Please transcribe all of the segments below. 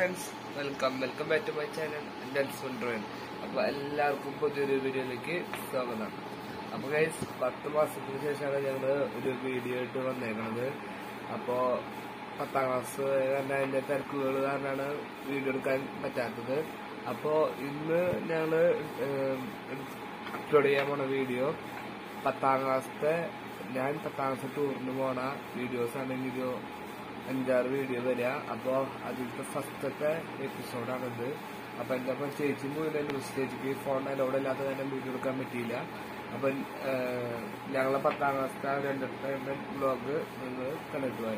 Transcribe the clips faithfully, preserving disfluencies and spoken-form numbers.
Friends, welcome welcome back to my channel ഡെൻസ്. അപ്പൊ എല്ലാവർക്കും പുതിയൊരു വീഡിയോയിലേക്ക് സ്വാഗതം. അപ്പൊ ഗൈസ്, പത്ത് മാസത്തിന് ശേഷമാണ് ഞങ്ങള് ഒരു വീഡിയോ ആയിട്ട് വന്നേക്കണത്. അപ്പോ പത്താം ക്ലാസ് കാരണം അതിന്റെ തിരക്കുകൾ കാരണമാണ് വീഡിയോ എടുക്കാൻ പറ്റാത്തത്. അപ്പോ ഇന്ന് ഞങ്ങള് അപ്ലോഡ് ചെയ്യാൻ പോണ വീഡിയോ പത്താം ക്ലാസത്തെ ഞാൻ പത്താം ക്ലാസ് ടൂറിന് പോണ വീഡിയോസ് ആണ്. വീഡിയോ അഞ്ചാറ് വീഡിയോ വരിക. അപ്പോ അതിലത്തെ ഫസ്റ്റത്തെ എപ്പിസോഡാണിത്. അപ്പൊ എന്റെ അപ്പം ചേച്ചി പോയില്ല, ന്യൂസ് ചേച്ചിക്ക് ഫോൺ അലോഡ് ഇല്ലാത്ത തന്നെ വീഡിയോ എടുക്കാൻ പറ്റിയില്ല. അപ്പൊ ഞങ്ങളെ പത്താം ക്ലാസത്തെ എന്റർടൈൻമെന്റ് ബ്ലോഗ് നിങ്ങൾ കണ്ടിട്ട് പോയി.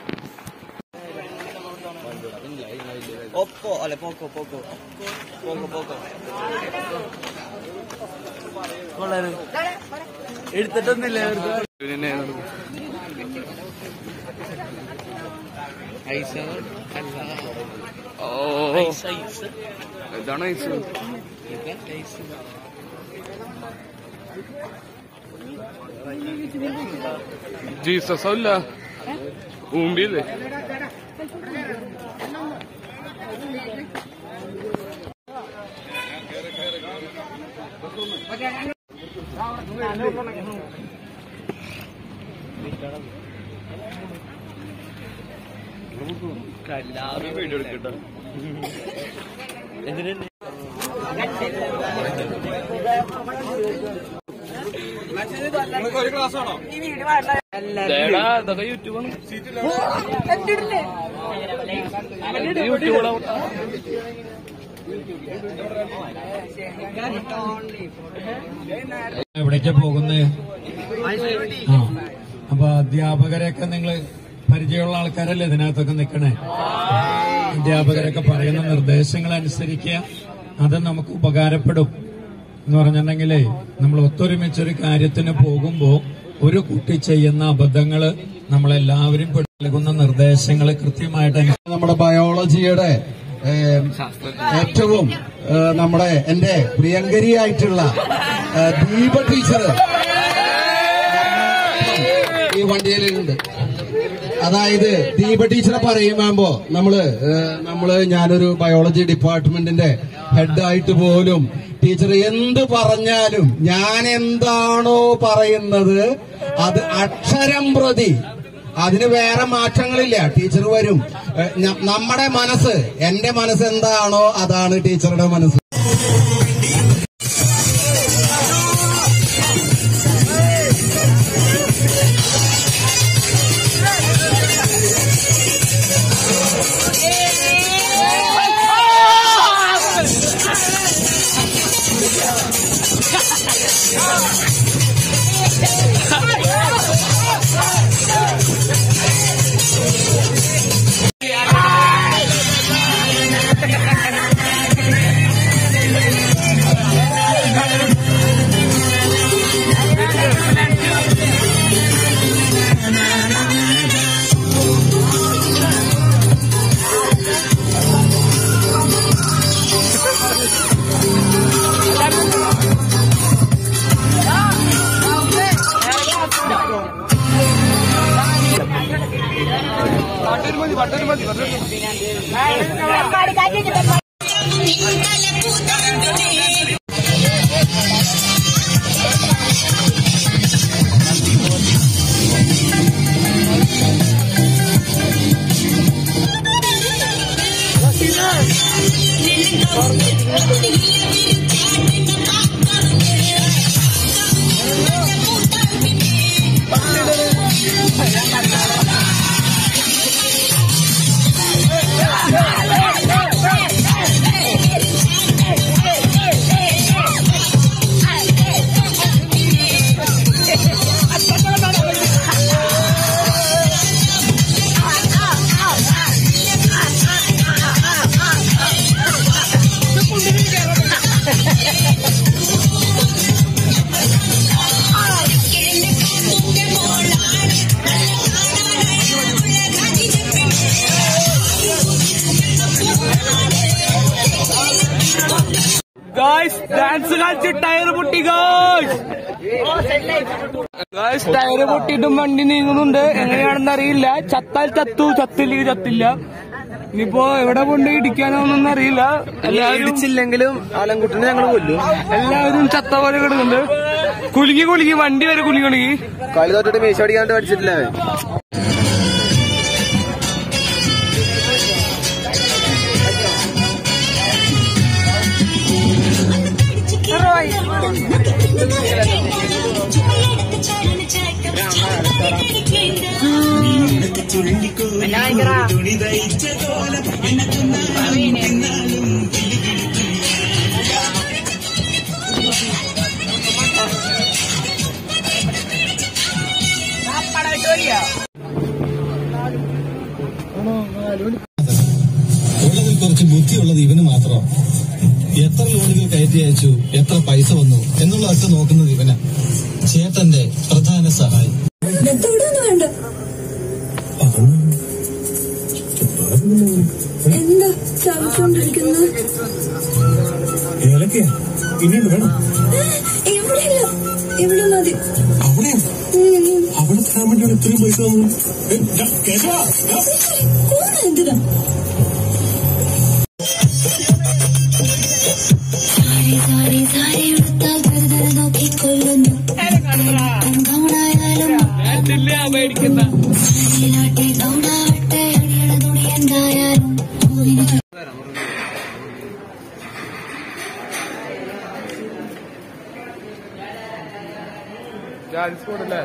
Oppo, ale poco, poco, poco, poco. വളരെ എടുത്തിട്ടൊന്നില്ല. ഓ ഇതാണ് ഐസ്. ജീസസ് അല്ല ഊമ്പിയില്ലേ? വീഡിയോ എടുക്കട്ടോ. ഒരു ക്ലാസ് ആണോ ഇതൊക്കെ? യൂട്യൂബാണ്. യൂട്യൂബ് എവിടേക്കാ പോകുന്നത്? ആ അപ്പൊ അധ്യാപകരെയൊക്കെ നിങ്ങൾ പരിചയമുള്ള ആൾക്കാരല്ലേ ഇതിനകത്തൊക്കെ നിൽക്കണേ? അധ്യാപകരൊക്കെ പറയുന്ന നിർദ്ദേശങ്ങൾ അനുസരിക്കുക. അത് നമുക്ക് ഉപകാരപ്പെടും എന്ന് പറഞ്ഞിട്ടുണ്ടെങ്കിലേ, നമ്മൾ ഒത്തൊരുമിച്ചൊരു കാര്യത്തിന് പോകുമ്പോ ഒരു കുട്ടി ചെയ്യുന്ന അബദ്ധങ്ങള് നമ്മളെല്ലാവരും നൽകുന്ന നിർദ്ദേശങ്ങൾ കൃത്യമായിട്ട് നമ്മുടെ ബയോളജിയുടെ ഏറ്റവും നമ്മുടെ എന്റെ പ്രിയങ്കരിയായിട്ടുള്ള ദീപ ടീച്ചർ ഈ വണ്ടിയിലുണ്ട്. അതായത് ദീപ ടീച്ചറെ പറയുമ്പോ നമ്മള് നമ്മള് ഞാനൊരു ബയോളജി ഡിപ്പാർട്ട്മെന്റിന്റെ ഹെഡായിട്ട് പോലും ടീച്ചർ എന്ത് പറഞ്ഞാലും ഞാൻ എന്താണോ പറയുന്നത് അത് അക്ഷരം പ്രതി, അതിന് വേറെ മാറ്റങ്ങളില്ല. ടീച്ചർ വരും. നമ്മുടെ മനസ്സ്, എന്റെ മനസ്സ് എന്താണോ അതാണ് ടീച്ചറുടെ മനസ്സ്. ഡാൻസ് കളിച്ച് ടയർ പൊട്ടി. ടയർ പൊട്ടിയിട്ടും വണ്ടി നീങ്ങുന്നുണ്ട്. എങ്ങനെയാണെന്ന് അറിയില്ല. ചത്താൽ ചത്തു, ചത്തില്ലെങ്കിൽ ചത്തില്ല. ഇനിയിപ്പോ എവിടെ കൊണ്ട് ഇടിക്കാനോന്നൊന്നും അറിയില്ല. എല്ലാവരും ഇടിച്ചില്ലെങ്കിലും ആലംകുട്ടിനെ ഞങ്ങൾ കൊല്ലും. എല്ലാവരും ചത്ത പോലെ കിടക്കുന്നുണ്ട്. കുലുങ്ങി കുലുങ്ങി വണ്ടി വരെ കുലുങ്ങി കുലുങ്ങി. കളി തൊട്ടിട്ട് മീശ അടിക്കാണ്ട് പഠിച്ചിട്ടില്ലേ? ഉള്ളതിൽ കുറച്ച് ബുദ്ധിയുള്ളത് ഇവന് മാത്രം. എത്ര ലോണുകൾ കയറ്റി അയച്ചു, എത്ര പൈസ വന്നു എന്നുള്ളതൊക്കെ നോക്കുന്നത് ഇവനാ. ചേട്ടന്റെ പ്രധാന സഹായി. എന്താ ചവിച്ചോണ്ടിരിക്കുന്നത്? ഏലക്കയാ ഇനിയുണ്ട് വേണം. എവിടെയില്ല, എവിടെ മതി. അവിടെ അവിടെ തരാൻ വേണ്ടിയാണ് ഇത്രയും പൈസ തന്നു. എന്തിനാ സാരി സാരി സാരി എടുത്താൽ വെറുതെ നോക്കിക്കൊള്ളുന്നു. ഗൗണായാലും സാരിയിലാട്ടി ഗൗണാവട്ടെ അടിയുടെ തുണി എന്തായാലും ചാൻസ് കൊടുല്ലേ?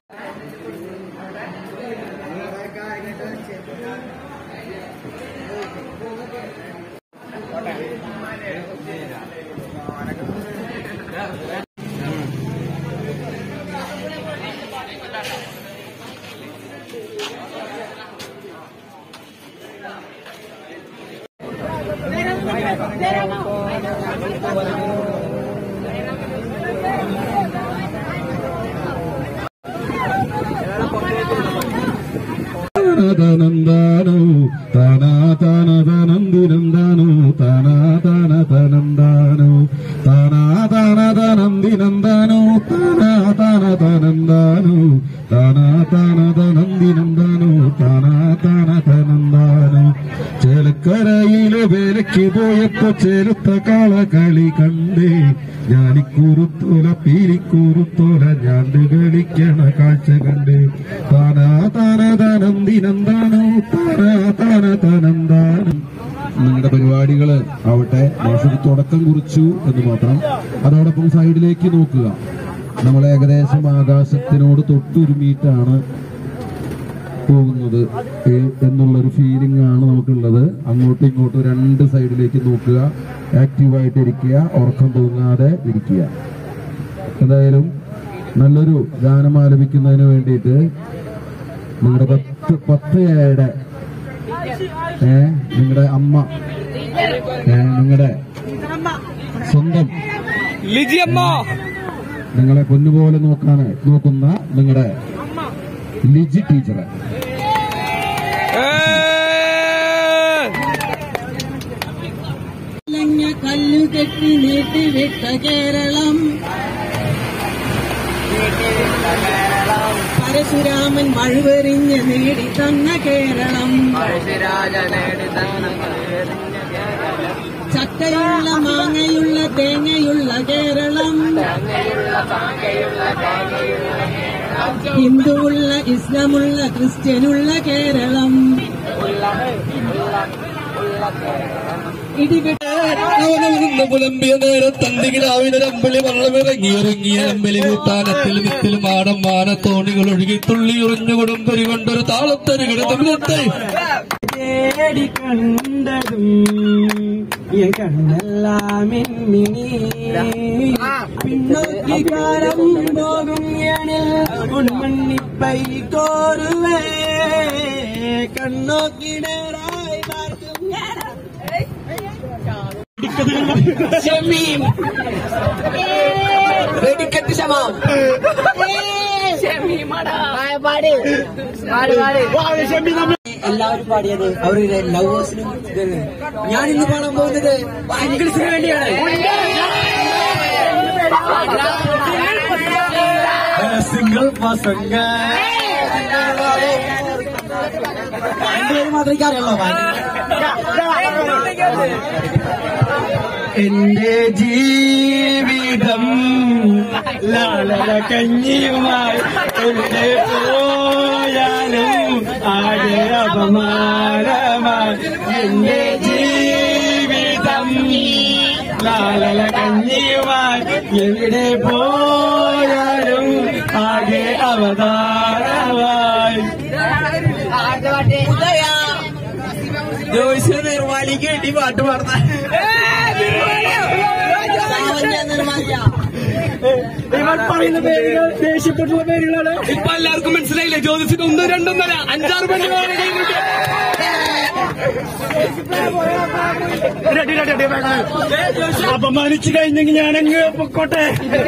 തനന്താനോ താനാ താന തനന്ദിനന്ദാനോ താനാ താന തനന്താനോ താനാ താന തനന്ദിനന്ദാനോ താനാ താന തനന്താനോ താനാ താന തനന്ദിനന്ദാനോ താനാ താന തനന്താനോ. ചേലക്കരയിലെ വേലയ്ക്ക് പോയപ്പോ ചേലുത്ത കാളകളി കണ്ടേ ഞാനിക്കൂറുത്തോല പീരിക്കൂറുത്തോല ഞാണ്ട് കളിക്കണ കാഴ്ച കണ്ടേ. താനാ താന തനന്ദിനന്ദാനോ താനാ താന തനന്താനം. നിങ്ങളുടെ പരിപാടികള് ആവട്ടെ മാഷൊരു തുടക്കം കുറിച്ചു എന്ന് മാത്രം. അതോടൊപ്പം സൈഡിലേക്ക് നോക്കുക. നമ്മൾ ഏകദേശം ആകാശത്തിനോട് തൊട്ടുരുമിയിട്ടാണ് പോകുന്നത് എന്നുള്ളൊരു ഫീലിംഗ് ആണ് നമുക്കുള്ളത്. അങ്ങോട്ടും ഇങ്ങോട്ടും രണ്ട് സൈഡിലേക്ക് നോക്കുക, ആക്റ്റീവായിട്ട് ഇരിക്കുക, ഉറക്കം തൂങ്ങാതെ ഇരിക്കുക. എന്തായാലും നല്ലൊരു ഗാനം ആലപിക്കുന്നതിന് വേണ്ടിയിട്ട് നിങ്ങളുടെ പത്ത് പത്തയുടെ ഏ നിങ്ങളുടെ അമ്മ ഏ നിങ്ങളുടെ സ്വന്തം ലിജിയമ്മ, നിങ്ങളെ പൊന്നുപോലെ നോക്കാൻ നോക്കുന്ന നിങ്ങളുടെ ലിജി ടീച്ചറെ കല്ലുകെട്ടി നീട്ടിവിട്ട കേരളം, പരശുരാമൻ മഴുവെറിഞ്ഞ് നേടി തന്ന കേരളം, ചക്കയുള്ള മാങ്ങയുള്ള തേങ്ങയുള്ള കേരളം, ഹിന്ദുവുള്ള ഇസ്ലാമുള്ള ക്രിസ്ത്യനുള്ള കേരളം, അവനവനിന്ന് പുലമ്പിയ നേരത്തണ്ടികിടാവിനൊരമ്പലി വള്ളമിറങ്ങിയിറങ്ങിയ അമ്പലി കൂട്ടാനത്തിൽ വിത്തിൽ മാടം മാനത്തോണികൾ ഒഴുകി തുള്ളി ഉറിഞ്ഞു കൊടുമ്പരി കൊണ്ടൊരു താളത്തരുകിടത്തെ കണ്ടതും കണ്ണെല്ലാം പിന്നോക്കിക്കാരം പോകും ഉൺമണ്ണിപ്പൈ കോരുവേ കണ്ണോക്കിടേറായി വെടിക്കെട്ട് ശമം എല്ലാവരും പാടിയത് അവരുടെ ലവേഴ്സിനും ഞാൻ ഇന്ന് പാടാൻ പോകുന്നത് ഇംഗ്ലീഷിന് വേണ്ടിയാണ്. സിംഗിൾ പസംഗ എന്റെ മാത്രമേ അറിയുള്ളൂ. എന്റെ ജീവിതം ലാലല കഞ്ഞിയുമായി എവിടെ പോയാലും ആകെ അപമാനമായി. എന്റെ ജീവിതം ലാലല കഞ്ഞിയുമായി എവിടെ പോയാലും ആകെ അവതാരമായി. ജോയ്സ് നിർവാലിക്ക് വേണ്ടി പാട്ട് പാടുന്ന ഇവർ പറയുന്ന പേരുകൾ ദേഷ്യപ്പെട്ടുള്ള പേരുകളാണ്. ഇപ്പൊ എല്ലാവർക്കും മനസ്സിലായില്ലേ? ജ്യോതിസിന് ഒന്നും രണ്ടൊന്നല്ല അഞ്ചാറ് പെണ്ണുകളാണ്. അപമാനിച്ചു കഴിഞ്ഞെങ്കിൽ ഞാനങ്ങ് പൊക്കോട്ടെ.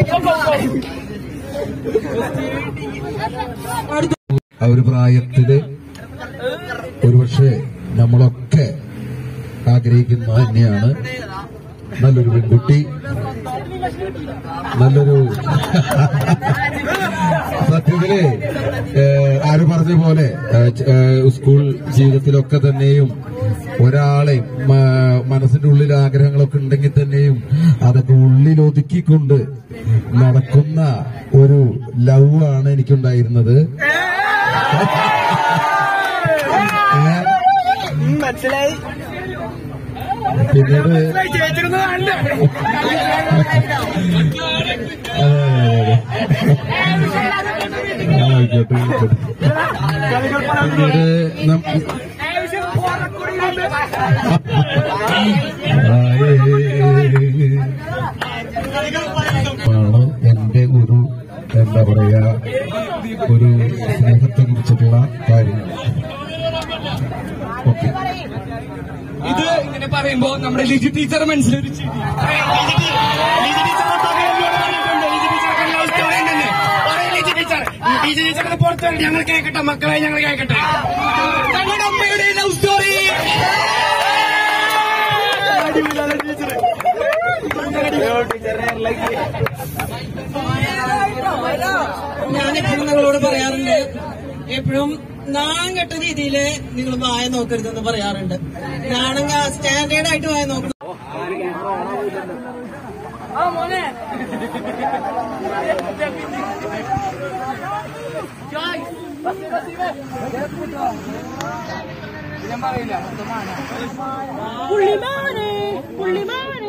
ആ ഒരു പ്രായത്തില് ഒരുപക്ഷെ നമ്മളൊക്കെ ആഗ്രഹിക്കുന്ന തന്നെയാണ് നല്ലൊരു പെൺകുട്ടി, നല്ലൊരു സത്യത്തില് ആര് പറഞ്ഞ പോലെ സ്കൂൾ ജീവിതത്തിലൊക്കെ തന്നെയും ഒരാളെ മനസ്സിന്റെ ഉള്ളിൽ ആഗ്രഹങ്ങളൊക്കെ ഉണ്ടെങ്കിൽ തന്നെയും അതൊക്കെ ഉള്ളിൽ ഒതുക്കിക്കൊണ്ട് നടക്കുന്ന ഒരു ലവ് ആണ് എനിക്കുണ്ടായിരുന്നത്. മനസ്സിലായി. പിന്നീട് ആണ് എന്റെ ഒരു എന്താ പറയാ ഒരു സ്നേഹത്തെ കുറിച്ചിട്ടുള്ള കാര്യങ്ങൾ. ഓക്കെ, ഇത് ഇങ്ങനെ പറയുമ്പോ നമ്മുടെ ലിജി ടീച്ചർ മനസ്സിലൊരു ടീച്ചർ പുറത്തു ഞങ്ങൾ കേൾക്കട്ടെ, മക്കളെ ഞങ്ങൾ കേൾക്കട്ടെ ഞങ്ങളുടെ അമ്മയുടെ ലവ് സ്റ്റോറി. ഞാനെപ്പോഴും നിങ്ങളോട് പറയാറുണ്ട്, എപ്പോഴും നാണം കെട്ട രീതിയില് നിങ്ങൾ വായ നോക്കരുതെന്ന് പറയാറുണ്ട്. നാണെങ്കിൽ സ്റ്റാൻഡേർഡ് ആയിട്ട് വായ നോക്കണം. പുള്ളിമാനെ പുള്ളിമാനെ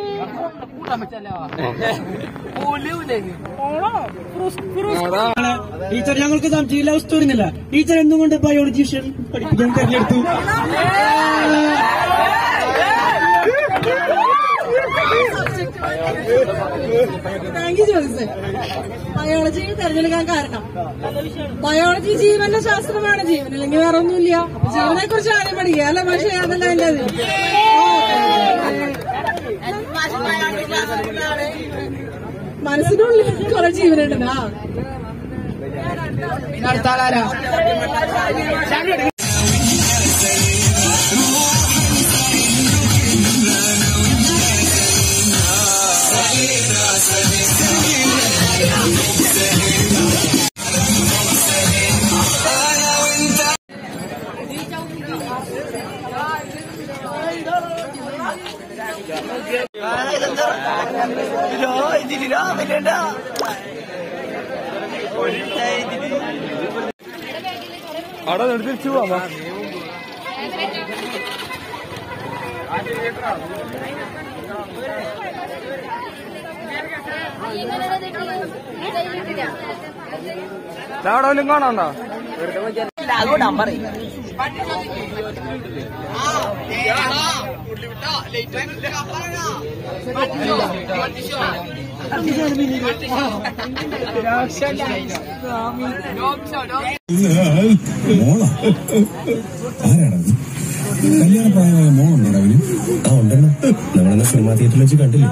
ടീച്ചർ ഞങ്ങൾക്ക് ലവ് സ്റ്റോറി ഇല്ല. ടീച്ചർ എന്തുകൊണ്ട് ബയോളജിഷ്യൻ പഠിപ്പിക്കാൻ തെരഞ്ഞെടുത്തു? Thank you ജോലിസ്. ബയോളജി തെരഞ്ഞെടുക്കാൻ കാരണം ബയോളജി ജീവന്റെ ശാസ്ത്രമാണ്. ജീവൻ അല്ലെങ്കിൽ വേറെ ഒന്നുമില്ല. ജീവനെ കുറിച്ച് ആദ്യം പഠിക്കുക അല്ലെ? പക്ഷേ അതല്ല അതിന്റെ മനസ്സിനുള്ളിൽ കുറെ ജീവനുണ്ടാ. അവിടെ തിരിച്ചു പോവാ. അവിടെ വല്ലതും കാണാണ്ടോ? മോളാ ആരാണത്? കല്യാണ പ്രായമായ മോളുണ്ടോ അവന്? ആ ഉണ്ടെണ്ണ, നമ്മളെന്നാ സിനിമാ തിയേറ്ററിൽ വെച്ച് കണ്ടില്ലേ?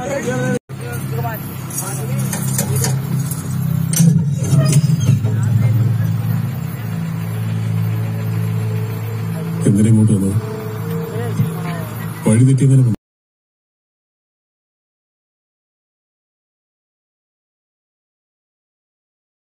എന്തിനാ ഇങ്ങോട്ട് വന്നത്? വഴി തെറ്റിയെന്നാലും